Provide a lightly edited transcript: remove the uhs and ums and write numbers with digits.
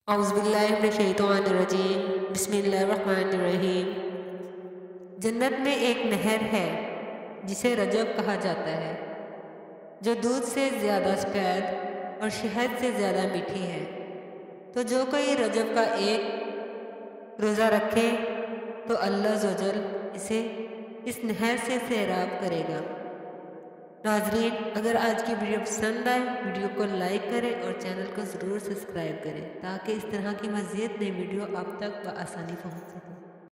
औज़ुबिल्लाहिमिनश्शैतानिर्रजीम बिस्मिल्लाहिर्रहमानिर्रहीम। जन्नत में एक नहर है जिसे रजब कहा जाता है, जो दूध से ज़्यादा सफ़ेद और शहद से ज़्यादा मीठी है। तो जो कोई रजब का एक रोज़ा रखे तो अल्लाह ज़ोजल इसे इस नहर से सैराब करेगा। नाज़रीन, अगर आज की वीडियो पसंद आए, वीडियो को लाइक करें और चैनल को ज़रूर सब्सक्राइब करें ताकि इस तरह की मज़ीद नई वीडियो आप तक बआसानी पहुँच सके।